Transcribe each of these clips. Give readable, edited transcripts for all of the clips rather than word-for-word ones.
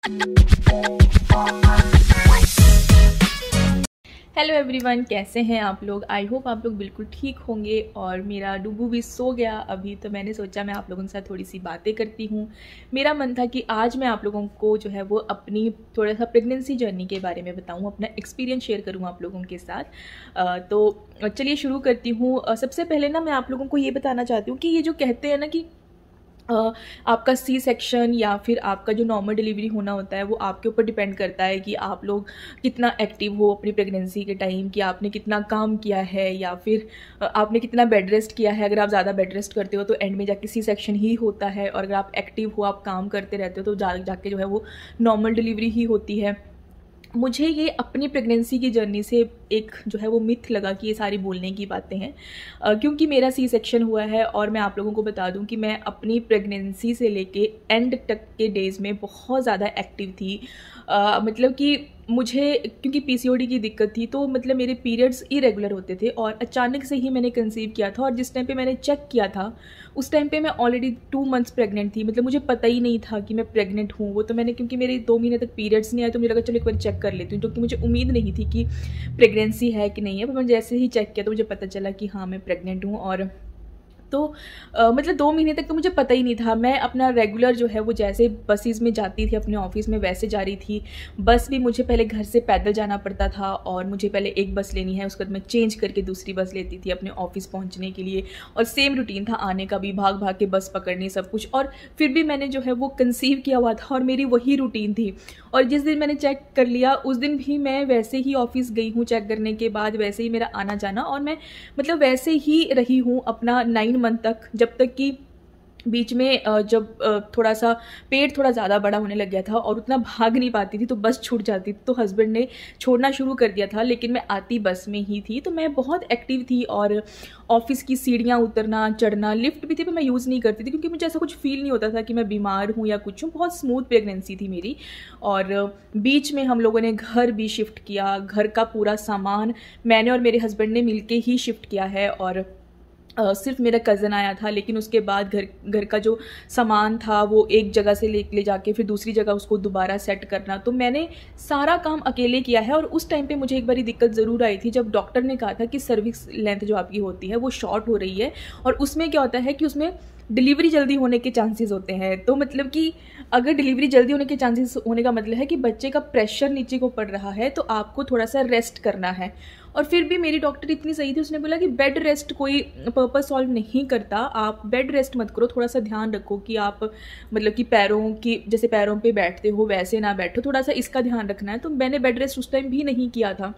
Hello everyone, कैसे हैं आप लोग। आई होप आप लोग बिल्कुल ठीक होंगे। और मेरा डुबू भी सो गया अभी, तो मैंने सोचा मैं आप लोगों के साथ थोड़ी सी बातें करती हूँ। मेरा मन था कि आज मैं आप लोगों को जो है वो अपनी थोड़ा सा प्रेगनेंसी जर्नी के बारे में बताऊँ, अपना एक्सपीरियंस शेयर करूँ आप लोगों के साथ। तो चलिए शुरू करती हूँ। सबसे पहले ना मैं आप लोगों को ये बताना चाहती हूँ कि ये जो कहते हैं ना कि आपका सी सेक्शन या फिर आपका जो नॉर्मल डिलीवरी होना होता है वो आपके ऊपर डिपेंड करता है कि आप लोग कितना एक्टिव हो अपनी प्रेगनेंसी के टाइम, कि आपने कितना काम किया है या फिर आपने कितना बेड रेस्ट किया है। अगर आप ज़्यादा बेड रेस्ट करते हो तो एंड में जाके सी सेक्शन ही होता है, और अगर आप एक्टिव हो, आप काम करते रहते हो, तो जाके जो है वो नॉर्मल डिलीवरी ही होती है। मुझे ये अपनी प्रेगनेंसी की जर्नी से एक जो है वो मिथ लगा कि ये सारी बोलने की बातें हैं, क्योंकि मेरा सी सेक्शन हुआ है। और मैं आप लोगों को बता दूं कि मैं अपनी प्रेगनेंसी से लेके एंड तक के डेज़ में बहुत ज़्यादा एक्टिव थी। मतलब कि मुझे क्योंकि पीसीओडी की दिक्कत थी, तो मतलब मेरे पीरियड्स इरेगुलर होते थे और अचानक से ही मैंने कंसीव किया था। और जिस टाइम पे मैंने चेक किया था उस टाइम पे मैं ऑलरेडी 2 मंथ्स प्रेग्नेंट थी। मतलब मुझे पता ही नहीं था कि मैं प्रेग्नेंट हूँ। वो तो मैंने, क्योंकि मेरे 2 महीने तक पीरियड्स नहीं आए, तो मुझे लगा चलो एक बार चेक कर लेती हूँ, क्योंकि मुझे उम्मीद नहीं थी कि प्रेगनेंसी है कि नहीं है। पर मैंने जैसे ही चेक किया तो मुझे पता चला कि हाँ मैं प्रेग्नेंट हूँ। और तो मतलब 2 महीने तक तो मुझे पता ही नहीं था। मैं अपना रेगुलर जो है वो जैसे बसेस में जाती थी अपने ऑफिस में वैसे जा रही थी। बस भी मुझे पहले घर से पैदल जाना पड़ता था, और मुझे पहले एक बस लेनी है, उसके बाद मैं चेंज करके दूसरी बस लेती थी अपने ऑफिस पहुंचने के लिए। और सेम रूटीन था आने का भी, भाग भाग के बस पकड़नी सब कुछ। और फिर भी मैंने जो है वो कंसीव किया हुआ था और मेरी वही रूटीन थी। और जिस दिन मैंने चेक कर लिया उस दिन भी मैं वैसे ही ऑफिस गई हूँ चेक करने के बाद, वैसे ही मेरा आना जाना, और मैं मतलब वैसे ही रही हूँ अपना 9 मंथ तक, जब तक कि बीच में जब थोड़ा सा पेट थोड़ा ज़्यादा बड़ा होने लग गया था और उतना भाग नहीं पाती थी तो बस छूट जाती थी, तो हस्बैंड ने छोड़ना शुरू कर दिया था। लेकिन मैं आती बस में ही थी, तो मैं बहुत एक्टिव थी। और ऑफिस की सीढ़ियाँ उतरना चढ़ना, लिफ्ट भी थी पर मैं यूज़ नहीं करती थी, क्योंकि मुझे ऐसा कुछ फील नहीं होता था कि मैं बीमार हूँ या कुछ हूँ। बहुत स्मूथ प्रेगनेंसी थी मेरी। और बीच में हम लोगों ने घर भी शिफ्ट किया। घर का पूरा सामान मैंने और मेरे हस्बैंड ने मिलके ही शिफ्ट किया है। और सिर्फ मेरा कज़न आया था, लेकिन उसके बाद घर का जो सामान था वो एक जगह से ले जाके फिर दूसरी जगह उसको दोबारा सेट करना, तो मैंने सारा काम अकेले किया है। और उस टाइम पे मुझे एक बारी दिक्कत ज़रूर आई थी, जब डॉक्टर ने कहा था कि सर्विक्स लेंथ जो आपकी होती है वो शॉर्ट हो रही है। और उसमें क्या होता है कि उसमें डिलीवरी जल्दी होने के चांसेस होते हैं। तो मतलब कि अगर डिलीवरी जल्दी होने के चांसेस होने का मतलब है कि बच्चे का प्रेशर नीचे को पड़ रहा है, तो आपको थोड़ा सा रेस्ट करना है। और फिर भी मेरी डॉक्टर इतनी सही थी, उसने बोला कि बेड रेस्ट कोई पर्पस सॉल्व नहीं करता, आप बेड रेस्ट मत करो, थोड़ा सा ध्यान रखो कि आप मतलब कि पैरों की जैसे पैरों पे बैठते हो वैसे ना बैठो, थोड़ा सा इसका ध्यान रखना है। तो मैंने बेड रेस्ट उस टाइम भी नहीं किया था।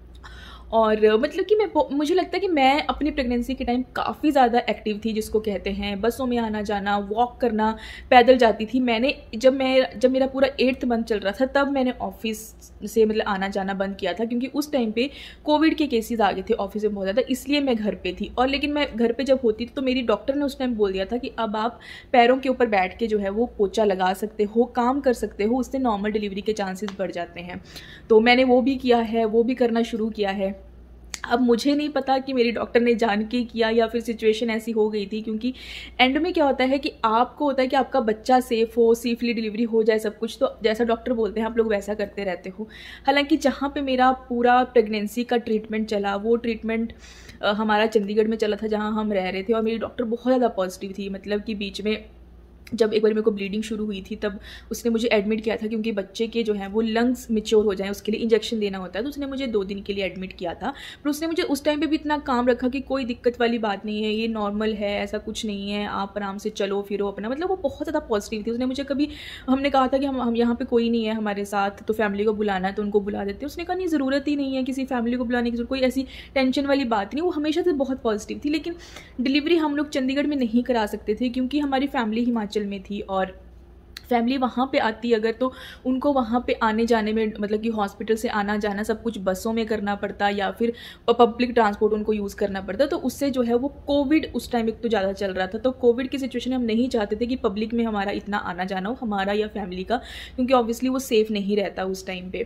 और मतलब कि मुझे लगता है कि मैं अपनी प्रेगनेंसी के टाइम काफ़ी ज़्यादा एक्टिव थी, जिसको कहते हैं बसों में आना जाना, वॉक करना, पैदल जाती थी। मैंने जब मेरा पूरा 8th मंथ चल रहा था तब मैंने ऑफिस से मतलब आना जाना बंद किया था, क्योंकि उस टाइम पे कोविड के केसेस आ गए थे ऑफिस में बहुत ज़्यादा, इसलिए मैं घर पे थी। और लेकिन मैं घर पे जब होती थी तो मेरी डॉक्टर ने उस टाइम बोल दिया था कि अब आप पैरों के ऊपर बैठ के जो है वो पोछा लगा सकते हो, काम कर सकते हो, उससे नॉर्मल डिलीवरी के चांसेस बढ़ जाते हैं। तो मैंने वो भी किया है, वो भी करना शुरू किया है। अब मुझे नहीं पता कि मेरी डॉक्टर ने जान के किया या फिर सिचुएशन ऐसी हो गई थी, क्योंकि एंड में क्या होता है कि आपको होता है कि आपका बच्चा सेफ हो, सेफली डिलीवरी हो जाए सब कुछ, तो जैसा डॉक्टर बोलते हैं आप लोग वैसा करते रहते हो। हालांकि जहाँ पे मेरा पूरा प्रेगनेंसी का ट्रीटमेंट चला, वो ट्रीटमेंट हमारा चंडीगढ़ में चला था जहाँ हम रह रहे थे। और मेरी डॉक्टर बहुत ज़्यादा पॉजिटिव थी, मतलब कि बीच में जब एक बार मेरे को ब्लीडिंग शुरू हुई थी तब उसने मुझे एडमिट किया था, क्योंकि बच्चे के जो हैं वो लंग्स मैच्योर हो जाएं उसके लिए इंजेक्शन देना होता है। तो उसने मुझे 2 दिन के लिए एडमिट किया था। पर उसने मुझे उस टाइम पे भी इतना काम रखा कि कोई दिक्कत वाली बात नहीं है, ये नॉर्मल है, ऐसा कुछ नहीं है, आप आराम से चलो फिरो अपना, मतलब वो बहुत ज़्यादा पॉजिटिव थी। उसने मुझे कभी, हमने कहा था कि हम यहाँ पे कोई नहीं है हमारे साथ, तो फैमिली को बुलाना है तो उनको बुला देते। उसने कहा नहीं, ज़रूरत ही नहीं है किसी फैमिली को बुलाने की, कोई ऐसी टेंशन वाली बात नहीं। वो हमेशा से बहुत पॉजिटिव थी। लेकिन डिलीवरी हम लोग चंडीगढ़ में नहीं करा सकते थे, क्योंकि हमारी फैमिली हिमाचल में थी, और फैमिली वहाँ पे आती अगर तो उनको वहाँ पे आने जाने में मतलब कि हॉस्पिटल से आना जाना सब कुछ बसों में करना पड़ता, या फिर पब्लिक ट्रांसपोर्ट उनको यूज़ करना पड़ता। तो उससे जो है वो कोविड उस टाइम एक तो ज़्यादा चल रहा था, तो कोविड की सिचुएशन में हम नहीं चाहते थे कि पब्लिक में हमारा इतना आना जाना हो, हमारा या फैमिली का, क्योंकि ऑब्वियसली वो सेफ़ नहीं रहता उस टाइम पे।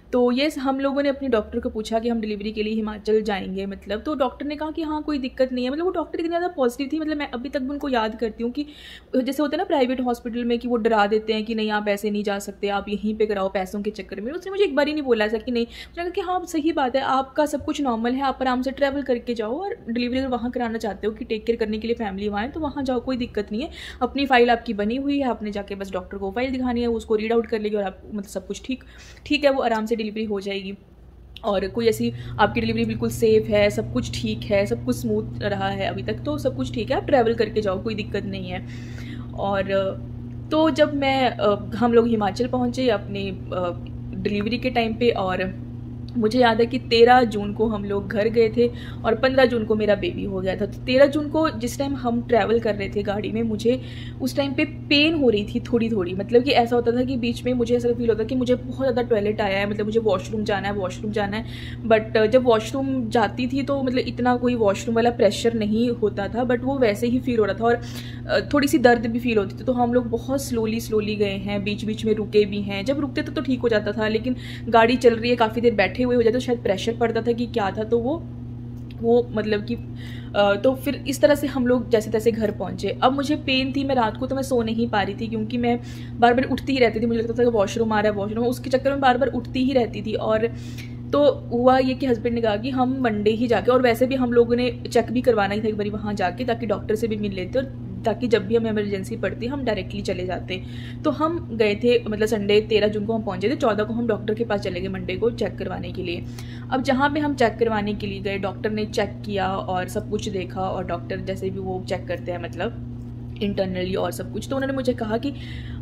तो ये हम लोगों ने अपने डॉक्टर को पूछा कि हम डिलीवरी के लिए हिमाचल जाएंगे, मतलब तो डॉक्टर ने कहा कि हाँ कोई दिक्कत नहीं है। मतलब वो डॉक्टर इतनी ज़्यादा पॉजिटिव थी, मतलब मैं अभी तक भी उनको याद करती हूँ कि जैसे होता है ना प्राइवेट हॉस्पिटल में कि वो डरा देते हैं कि नहीं आप ऐसे नहीं जा सकते, आप यहीं पे कराओ पैसों के चक्कर में। उसने मुझे एक बार ही नहीं बोला ऐसा कि नहीं, उसने कहा कि हाँ सही बात है, आपका सब कुछ नॉर्मल है, आप आराम से ट्रैवल करके जाओ और डिलीवरी अगर वहाँ कराना चाहते हो कि टेक केयर करने के लिए फैमिली वहाँ है तो वहाँ जाओ, कोई दिक्कत नहीं है। अपनी फ़ाइल आपकी बनी हुई है, आपने जाके बस डॉक्टर को फाइल दिखानी है, उसको रीड आउट कर लेगी और आप मतलब सब कुछ ठीक है, वो आराम से डिलीवरी हो जाएगी। और कोई ऐसी आपकी डिलीवरी बिल्कुल सेफ़ है, सब कुछ ठीक है, सब कुछ स्मूथ रहा है अभी तक, तो सब कुछ ठीक है, आप ट्रैवल करके जाओ, कोई दिक्कत नहीं है। और तो जब हम लोग हिमाचल पहुँचे अपने डिलीवरी के टाइम पे, और मुझे याद है कि 13 जून को हम लोग घर गए थे और 15 जून को मेरा बेबी हो गया था। तो 13 जून को जिस टाइम हम ट्रैवल कर रहे थे गाड़ी में, मुझे उस टाइम पे पेन हो रही थी थोड़ी थोड़ी, मतलब कि ऐसा होता था कि बीच में मुझे ऐसा फील होता कि मुझे बहुत ज़्यादा टॉयलेट आया है, मतलब मुझे वॉशरूम जाना है। बट जब वॉशरूम जाती थी तो मतलब इतना कोई वॉशरूम वाला प्रेशर नहीं होता था, बट वो वैसे ही फील हो रहा था और थोड़ी सी दर्द भी फील होती थी। तो हम लोग बहुत स्लोली गए हैं, बीच बीच में रुके भी हैं। जब रुकते थे तो ठीक हो जाता था, लेकिन गाड़ी चल रही है, काफ़ी देर बैठे हुए हो जाए तो शायद प्रेशर पड़ता था कि क्या था, तो वो मतलब कि तो फिर इस तरह से हम लोग जैसे तैसे घर पहुंचे। अब मुझे पेन थी, मैं रात को तो मैं सो नहीं पा रही थी क्योंकि मैं बार बार उठती ही रहती थी, मुझे लगता था कि वॉशरूम आ रहा है वॉशरूम, उसके चक्कर में बार बार उठती ही रहती थी। और तो हुआ ये कि हस्बैंड ने कहा कि हम मंडे ही जाके, और वैसे भी हम लोगों ने चेक भी करवाना ही था एक बार वहाँ जाके, ताकि डॉक्टर से भी मिल लेते और ताकि जब भी हमें इमरजेंसी पड़ती हम डायरेक्टली चले जाते। तो हम गए थे, मतलब संडे 13 जून को हम पहुंचे थे, 14 को हम डॉक्टर के पास चले गए मंडे को चेक करवाने के लिए। अब जहाँ पे हम चेक करवाने के लिए गए, डॉक्टर ने चेक किया और सब कुछ देखा, और डॉक्टर जैसे भी वो चेक करते हैं मतलब इंटरनली और सब कुछ, तो उन्होंने मुझे कहा कि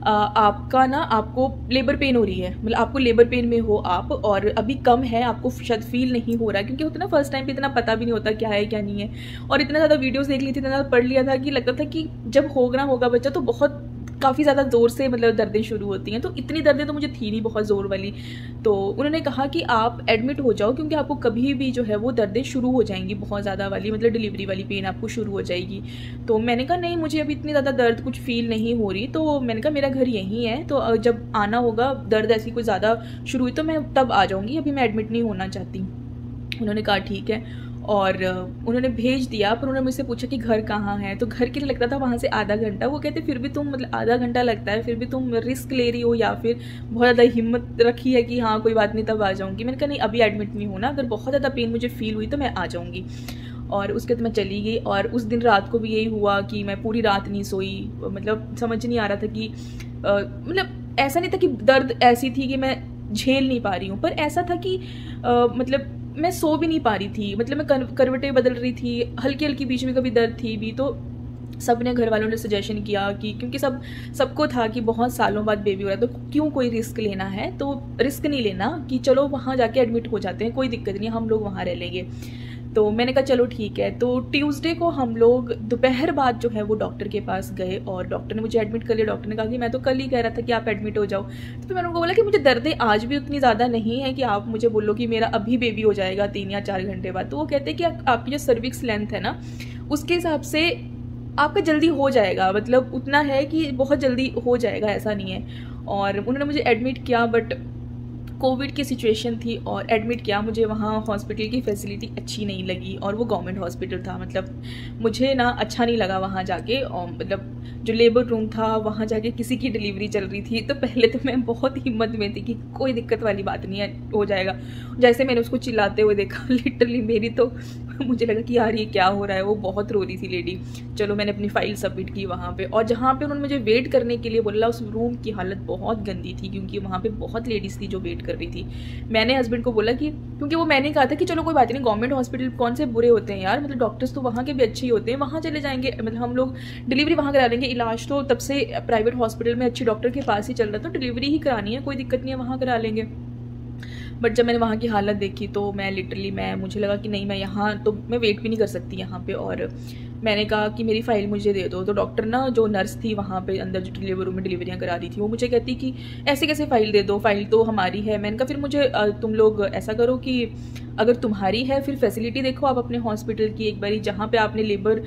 आपको लेबर पेन हो रही है, मतलब आपको लेबर पेन में हो आप, और अभी कम है, आपको शायद फील नहीं हो रहा है, क्योंकि होता ना फर्स्ट टाइम पे इतना पता भी नहीं होता क्या है क्या नहीं है। और इतना ज़्यादा वीडियोस देख ली थी, इतना ज़्यादा पढ़ लिया था कि लगता था कि जब होगा बच्चा तो बहुत काफ़ी ज़्यादा ज़ोर से मतलब दर्दें शुरू होती हैं। तो इतनी दर्दें तो मुझे थी नहीं बहुत ज़ोर वाली। तो उन्होंने कहा कि आप एडमिट हो जाओ, क्योंकि आपको कभी भी जो है वो दर्दें शुरू हो जाएंगी, बहुत ज़्यादा वाली, मतलब डिलीवरी वाली पेन आपको शुरू हो जाएगी। तो मैंने कहा नहीं, मुझे अभी इतनी ज़्यादा दर्द कुछ फील नहीं हो रही। तो मैंने कहा मेरा घर यहीं है, तो जब आना होगा, दर्द ऐसी कोई ज़्यादा शुरू हुई तो मैं तब आ जाऊँगी, अभी मैं एडमिट नहीं होना चाहती। उन्होंने कहा ठीक है, और उन्होंने भेज दिया। पर उन्होंने मुझसे पूछा कि घर कहाँ है, तो घर के लिए लगता था वहाँ से आधा घंटा। वो कहते फिर भी तुम, मतलब आधा घंटा लगता है, फिर भी तुम रिस्क ले रही हो या फिर बहुत ज़्यादा हिम्मत रखी है कि हाँ कोई बात नहीं तब आ जाऊँगी। मैंने कहा नहीं अभी एडमिट नहीं होना, अगर बहुत ज़्यादा पेन मुझे फील हुई तो मैं आ जाऊँगी। और उसके बाद मैं चली गई। और उस दिन रात को भी यही हुआ कि मैं पूरी रात नहीं सोई, मतलब समझ नहीं आ रहा था कि मतलब ऐसा नहीं था कि दर्द ऐसी थी कि मैं झेल नहीं पा रही हूँ, पर ऐसा था कि मतलब मैं सो भी नहीं पा रही थी, मतलब मैं करवटें बदल रही थी, हल्की हल्की बीच में कभी दर्द थी भी। तो सब ने, घर वालों ने सजेशन किया कि क्योंकि सबको था कि बहुत सालों बाद बेबी हो रहा है तो क्यों कोई रिस्क लेना है, तो रिस्क नहीं लेना, कि चलो वहाँ जाके एडमिट हो जाते हैं, कोई दिक्कत नहीं, हम लोग वहाँ रह लेंगे। तो मैंने कहा चलो ठीक है। तो ट्यूसडे को हम लोग दोपहर बाद जो है वो डॉक्टर के पास गए और डॉक्टर ने मुझे एडमिट कर लिया। डॉक्टर ने कहा कि मैं तो कल ही कह रहा था कि आप एडमिट हो जाओ। तो फिर मैंने उनको बोला कि मुझे दर्दें आज भी उतनी ज़्यादा नहीं है कि आप मुझे बोलो कि मेरा अभी बेबी हो जाएगा 3 या 4 घंटे बाद। तो वो कहते हैं कि आपकी जो सर्विक्स लेंथ है ना, उसके हिसाब से आपका जल्दी हो जाएगा, मतलब उतना है कि बहुत जल्दी हो जाएगा, ऐसा नहीं है। और उन्होंने मुझे एडमिट किया, बट कोविड की सिचुएशन थी और एडमिट किया। मुझे वहाँ हॉस्पिटल की फैसिलिटी अच्छी नहीं लगी और वो गवर्नमेंट हॉस्पिटल था, मतलब मुझे ना अच्छा नहीं लगा वहाँ जाके। और मतलब जो लेबर रूम था वहाँ जाके किसी की डिलीवरी चल रही थी, तो पहले तो मैं बहुत हिम्मत में थी कि कोई दिक्कत वाली बात नहीं है, हो जाएगा। जैसे मैंने उसको चिल्लाते हुए देखा लिटरली मेरी तो मुझे लगा कि यार ये क्या हो रहा है। वो बहुत रो रही थी लेडी। चलो मैंने अपनी फ़ाइल सबमिट की वहाँ पे, और जहाँ पे उन्होंने मुझे वेट करने के लिए बोला उस रूम की हालत बहुत गंदी थी, क्योंकि वहाँ पे बहुत लेडीज़ थी जो वेट कर रही थी। मैंने हस्बैंड को बोला कि, क्योंकि वो मैंने कहा था कि चलो कोई बात नहीं, गवर्नमेंट हॉस्पिटल कौन से बुरे होते हैं यार, मतलब डॉक्टर्स तो वहाँ के भी अच्छे ही होते हैं, वहाँ चले जाएंगे, मतलब हम लोग डिलीवरी वहाँ करा लेंगे। इलाज तो तब से प्राइवेट हॉस्पिटल में अच्छे डॉक्टर के पास ही चल रहा था, तो डिलीवरी ही करानी है, कोई दिक्कत नहीं है, वहाँ करा लेंगे। बट जब मैंने वहाँ की हालत देखी तो मैं लिटरली मुझे लगा कि नहीं, मैं यहाँ तो मैं वेट भी नहीं कर सकती यहाँ पे। और मैंने कहा कि मेरी फ़ाइल मुझे दे दो। तो डॉक्टर ना, जो नर्स थी वहाँ पे अंदर जो डिलीवरी रूम में डिलीवरियाँ करा रही थी, वो मुझे कहती कि ऐसे कैसे फ़ाइल दे दो, फ़ाइल तो हमारी है। मैंने कहा फिर मुझे तुम लोग ऐसा करो कि अगर तुम्हारी है फिर फैसिलिटी देखो आप अपने हॉस्पिटल की एक बारी, जहाँ पे आपने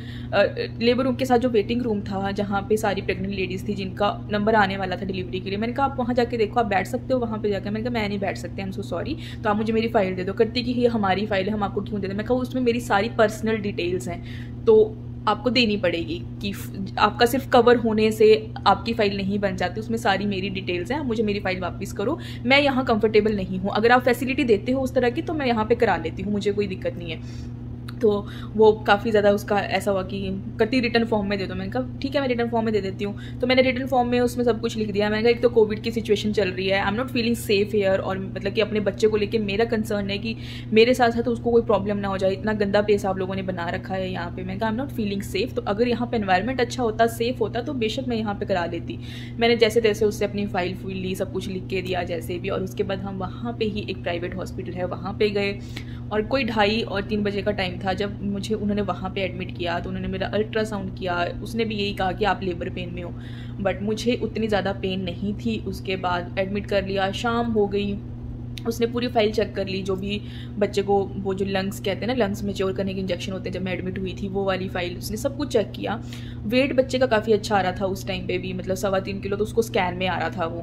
लेबर रूम के साथ जो वेटिंग रूम था, जहाँ पे सारी प्रेग्नेंट लेडीज़ थी जिनका नंबर आने वाला था डिलीवरी के लिए, मैंने कहा आप वहाँ जाके देखो, आप बैठ सकते हो वहाँ पे जाकर। मैंने कहा मैं नहीं बैठ सकती, आई एम सो सॉरी, तो आप मुझे मेरी फ़ाइल दे दो। करती कि ये हमारी फ़ाइल है, हम आपको क्यों दे दें। मैं कहा उसमें मेरी सारी पर्सनल डिटेल्स हैं, तो आपको देनी पड़ेगी, कि आपका सिर्फ कवर होने से आपकी फ़ाइल नहीं बन जाती, उसमें सारी मेरी डिटेल्स हैं, आप मुझे मेरी फ़ाइल वापस करो, मैं यहाँ कंफर्टेबल नहीं हूँ। अगर आप फैसिलिटी देते हो उस तरह की तो मैं यहाँ पे करा लेती हूँ, मुझे कोई दिक्कत नहीं है। तो वो काफ़ी ज़्यादा उसका ऐसा हुआ कि कति रिटर्न फॉर्म में दे दो। मैंने कहा ठीक है, मैं रिटर्न फॉर्म में दे देती हूँ। तो मैंने रिटर्न फॉर्म में उसमें सब कुछ लिख दिया। मैंने कहा एक तो कोविड की सिचुएशन चल रही है, I am not feeling safe here, और मतलब कि अपने बच्चे को लेके मेरा कंसर्न है कि मेरे साथ साथ उसको कोई प्रॉब्लम ना हो जाए, इतना गंदा प्लेस आप लोगों ने बना रखा है यहाँ पे। मैंने कहा I am not feeling safe, तो अगर यहाँ पे एनवायरनमेंट अच्छा होता, सेफ होता, तो बेशक मैं यहाँ पे करा लेती। मैंने जैसे तैसे उससे अपनी फ़ाइल फूल ली, सब कुछ लिख के दिया जैसे भी, और उसके बाद हम वहाँ पर ही एक प्राइवेट हॉस्पिटल है वहाँ पर गए, और कोई 2:30 और 3 बजे का टाइम था जब मुझे उन्होंने वहाँ पे एडमिट किया। तो उन्होंने मेरा अल्ट्रासाउंड किया, उसने भी यही कहा कि आप लेबर पेन में हो, बट मुझे उतनी ज़्यादा पेन नहीं थी। उसके बाद एडमिट कर लिया, शाम हो गई, उसने पूरी फाइल चेक कर ली, जो भी बच्चे को वो जो लंग्स कहते हैं ना, लंग्स मैच्योर करने के इंजेक्शन होते हैं, जब मैं एडमिट हुई थी वो वाली फाइल, उसने सब कुछ चेक किया। वेट बच्चे का काफ़ी अच्छा आ रहा था उस टाइम पे भी, मतलब 3.25 किलो तो उसको स्कैन में आ रहा था वो,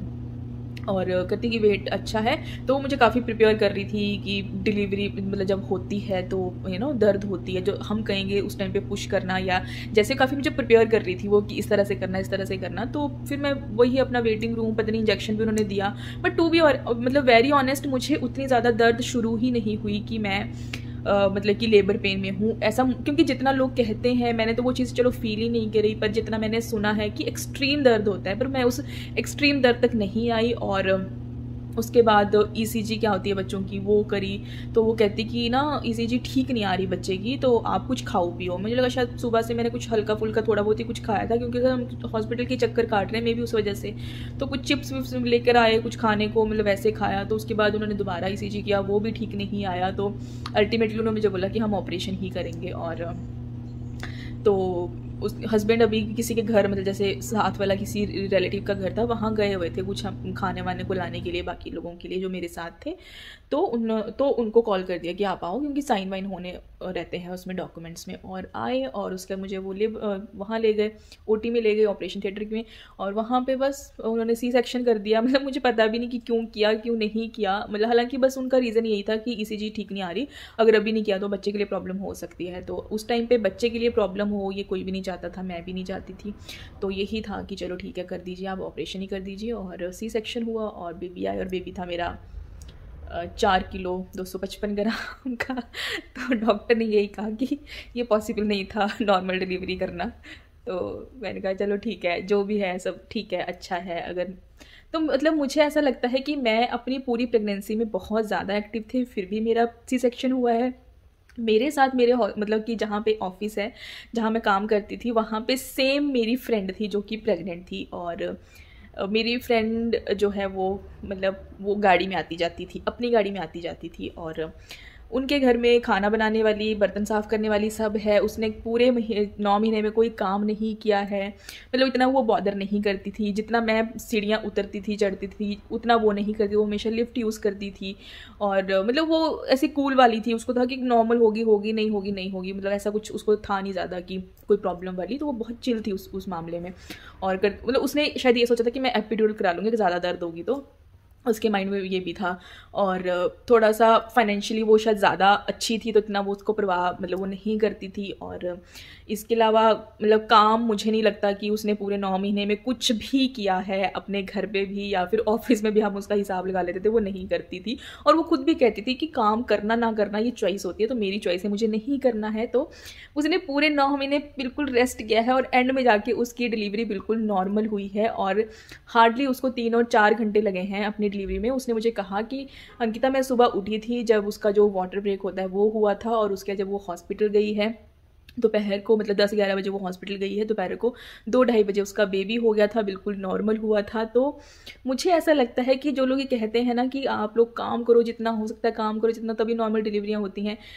और कहती कि वेट अच्छा है। तो वो मुझे काफ़ी प्रिपेयर कर रही थी कि डिलीवरी मतलब जब होती है तो दर्द होती है, जो हम कहेंगे उस टाइम पे पुश करना, या जैसे काफ़ी मुझे प्रिपेयर कर रही थी वो कि इस तरह से करना, इस तरह से करना। तो फिर मैं वही अपना वेटिंग रूम, पता नहीं इंजेक्शन भी उन्होंने दिया, बट टू बी मतलब वेरी ऑनेस्ट मुझे उतनी ज़्यादा दर्द शुरू ही नहीं हुई कि मैं मतलब कि लेबर पेन में हूँ ऐसा, क्योंकि जितना लोग कहते हैं, मैंने तो वो चीज़ चलो फील ही नहीं करी, पर जितना मैंने सुना है कि एक्सट्रीम दर्द होता है, पर मैं उस एक्सट्रीम दर्द तक नहीं आई। और उसके बाद ईसीजी क्या होती है बच्चों की, वो करी, तो वो कहती कि ना ईसीजी ठीक नहीं आ रही बच्चे की, तो आप कुछ खाओ पियो। मुझे लगा शायद सुबह से मैंने कुछ हल्का फुल्का थोड़ा बहुत ही कुछ खाया था, क्योंकि हम हॉस्पिटल के चक्कर काट रहे हैं मे भी उस वजह से, तो कुछ चिप्स विप्स लेकर आए कुछ खाने को, मतलब वैसे खाया। तो उसके बाद उन्होंने दोबारा ईसीजी किया, वो भी ठीक नहीं आया, तो अल्टीमेटली उन्होंने मुझे बोला कि हम ऑपरेशन ही करेंगे। और तो उस हस्बैंड अभी किसी के घर, मतलब जैसे साथ वाला किसी रिलेटिव का घर था, वहाँ गए हुए थे कुछ खाने वाने को लाने के लिए बाकी लोगों के लिए जो मेरे साथ थे। तो उनको कॉल कर दिया कि आप आओ, क्योंकि साइन वाइन होने रहते हैं उसमें डॉक्यूमेंट्स में। और आए, और उसके मुझे वो वहाँ ले गए, ओटी में ले गए, ऑपरेशन थिएटर में, और वहाँ पे बस उन्होंने सी सेक्शन कर दिया। मतलब मुझे पता भी नहीं कि क्यों किया क्यों नहीं किया, मतलब हालांकि बस उनका रीज़न यही था कि ईसीजी ठीक नहीं आ रही, अगर अभी नहीं किया तो बच्चे के लिए प्रॉब्लम हो सकती है। तो उस टाइम पे बच्चे के लिए प्रॉब्लम हो ये कोई भी नहीं चाहता था, मैं भी नहीं चाहती थी। तो यही था कि चलो ठीक है कर दीजिए, आप ऑपरेशन ही कर दीजिए। और सी सेक्शन हुआ और बेबी आए, और बेबी था मेरा 4 किलो 255 ग्राम का। तो डॉक्टर ने यही कहा कि ये पॉसिबल नहीं था नॉर्मल डिलीवरी करना। तो मैंने कहा चलो ठीक है, जो भी है सब ठीक है, अच्छा है। अगर तो मतलब मुझे ऐसा लगता है कि मैं अपनी पूरी प्रेगनेंसी में बहुत ज़्यादा एक्टिव थी, फिर भी मेरा सी सेक्शन हुआ है। मेरे साथ मेरे मतलब कि जहाँ पे ऑफिस है, जहाँ मैं काम करती थी, वहाँ पे सेम मेरी फ्रेंड थी जो कि प्रेग्नेंट थी। और मेरी फ्रेंड जो है वो मतलब वो गाड़ी में आती जाती थी, अपनी गाड़ी में आती जाती थी, और उनके घर में खाना बनाने वाली, बर्तन साफ़ करने वाली सब है। उसने पूरे 9 महीने में कोई काम नहीं किया है, मतलब इतना वो बॉदर नहीं करती थी। जितना मैं सीढ़ियाँ उतरती थी चढ़ती थी उतना वो नहीं करती, वो हमेशा लिफ्ट यूज़ करती थी। और मतलब वो ऐसी कूल वाली थी, उसको था कि नॉर्मल होगी होगी नहीं होगी नहीं होगी, मतलब ऐसा कुछ उसको था नहीं ज़्यादा कि कोई प्रॉब्लम वाली। तो वो बहुत चिल थी उस मामले में। और मतलब उसने शायद ये सोचा था कि मैं एपिड्यूरल करा लूँगी कि ज़्यादा दर्द होगी, तो उसके माइंड में ये भी था। और थोड़ा सा फाइनेंशियली वो शायद ज़्यादा अच्छी थी, तो इतना वो उसको परवाह मतलब वो नहीं करती थी। और इसके अलावा मतलब काम मुझे नहीं लगता कि उसने पूरे 9 महीने में कुछ भी किया है, अपने घर पे भी या फिर ऑफिस में भी हम उसका हिसाब लगा लेते थे, वो नहीं करती थी। और वो खुद भी कहती थी कि काम करना ना करना ये चॉइस होती है, तो मेरी चॉइस है, मुझे नहीं करना है। तो उसने पूरे 9 महीने बिल्कुल रेस्ट किया है, और एंड में जाके उसकी डिलीवरी बिल्कुल नॉर्मल हुई है। और हार्डली उसको 3 और 4 घंटे लगे हैं अपनी डिलीवरी में। उसने मुझे कहा कि अंकिता मैं सुबह उठी थी जब उसका जो वाटर ब्रेक होता है वो हुआ था, और उसके जब वो हॉस्पिटल गई है दोपहर को, मतलब 10-11 बजे वो हॉस्पिटल गई है, दोपहर को 2-2:30 बजे उसका बेबी हो गया था, बिल्कुल नॉर्मल हुआ था। तो मुझे ऐसा लगता है कि जो लोग ये कहते हैं ना कि आप लोग काम करो जितना हो सकता है काम करो जितना, तभी नॉर्मल डिलीवरियाँ होती हैं,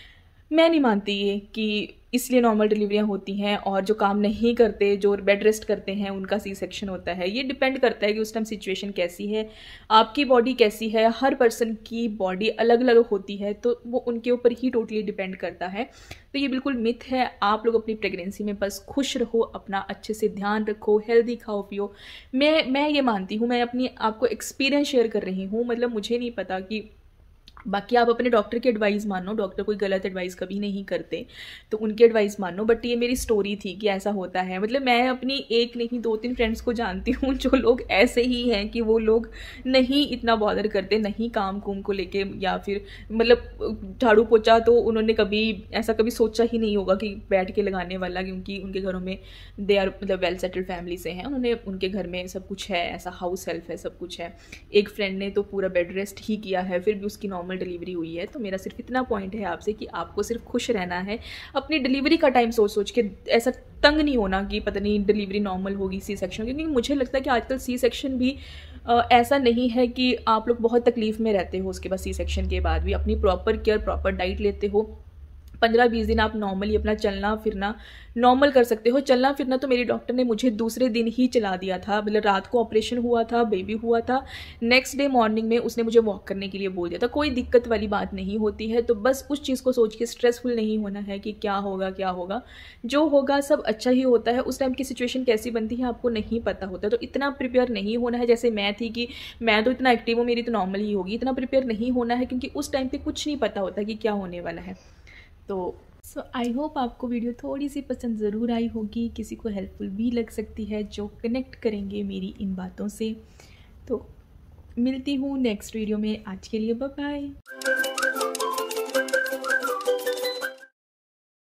मैं नहीं मानती ये कि इसलिए नॉर्मल डिलीवरियाँ होती हैं और जो काम नहीं करते, जो बेड रेस्ट करते हैं, उनका सी सेक्शन होता है। ये डिपेंड करता है कि उस टाइम सिचुएशन कैसी है, आपकी बॉडी कैसी है। हर पर्सन की बॉडी अलग अलग होती है, तो वो उनके ऊपर ही टोटली डिपेंड करता है। तो ये बिल्कुल मिथ है। आप लोग अपनी प्रेगनेंसी में बस खुश रहो, अपना अच्छे से ध्यान रखो, हेल्दी खाओ पियो। मैं ये मानती हूँ, मैं अपनी आपको एक्सपीरियंस शेयर कर रही हूँ। मतलब मुझे नहीं पता कि बाकी आप अपने डॉक्टर की एडवाइस मानो, डॉक्टर कोई गलत एडवाइस कभी नहीं करते, तो उनकी एडवाइस मानो। बट ये मेरी स्टोरी थी कि ऐसा होता है। मतलब मैं अपनी एक नहीं 2-3 फ्रेंड्स को जानती हूँ जो लोग ऐसे ही हैं कि वो लोग नहीं इतना बॉदर करते, नहीं काम कुम को लेके, या फिर मतलब झाड़ू पोछा तो उन्होंने कभी ऐसा कभी सोचा ही नहीं होगा कि बैठ के लगाने वाला, क्योंकि उनके घरों में दे आर मतलब वेल सेटल्ड फैमिली से हैं, उन्होंने उनके घर में सब कुछ है, ऐसा हाउस हेल्प है, सब कुछ है। एक फ्रेंड ने तो पूरा बेड रेस्ट ही किया है, फिर भी उसकी नॉर्मल डिलीवरी हुई है। तो मेरा सिर्फ इतना पॉइंट है आपसे कि आपको सिर्फ खुश रहना है। अपनी डिलीवरी का टाइम सोच सोच के ऐसा तंग नहीं होना कि पता नहीं डिलीवरी नॉर्मल होगी सी सेक्शन, क्योंकि मुझे लगता है कि आजकल सी सेक्शन भी ऐसा नहीं है कि आप लोग बहुत तकलीफ में रहते हो उसके बाद सी सेक्शन के बाद भी अपनी प्रॉपर केयर, प्रॉपर डाइट लेते हो। 15-20 दिन आप नॉर्मली अपना चलना फिरना नॉर्मल कर सकते हो। चलना फिरना तो मेरी डॉक्टर ने मुझे दूसरे दिन ही चला दिया था। मतलब रात को ऑपरेशन हुआ था, बेबी हुआ था, नेक्स्ट डे मॉर्निंग में उसने मुझे वॉक करने के लिए बोल दिया था। कोई दिक्कत वाली बात नहीं होती है। तो बस उस चीज़ को सोच के स्ट्रेसफुल नहीं होना है कि क्या होगा क्या होगा। जो होगा सब अच्छा ही होता है। उस टाइम की सिचुएशन कैसी बनती है आपको नहीं पता होता, तो इतना प्रिपेयर नहीं होना है। जैसे मैं थी कि मैं तो इतना एक्टिव हूँ, मेरी तो नॉर्मल ही होगी, इतना प्रिपेयर नहीं होना है, क्योंकि उस टाइम पे कुछ नहीं पता होता कि क्या होने वाला है। तो आई होप आपको वीडियो थोड़ी सी पसंद ज़रूर आई होगी, किसी को हेल्पफुल भी लग सकती है जो कनेक्ट करेंगे मेरी इन बातों से। तो मिलती हूँ नेक्स्ट वीडियो में। आज के लिए बाय बाय।